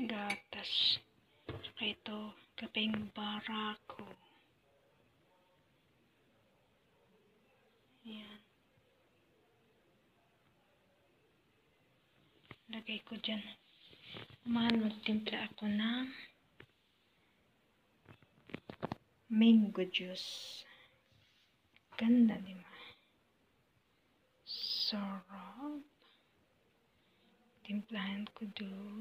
gatas. Saka ito, kapeng barako. Ayan. Lagay ko dyan. Magtimpla ako ng mango juice. Ganda, di ba? Sarap. Timplahan ko doon.